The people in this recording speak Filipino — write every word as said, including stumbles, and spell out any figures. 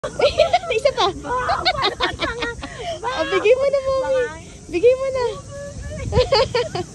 Isa pa. Oh, bigay mo na, mommy. Bigay mo na.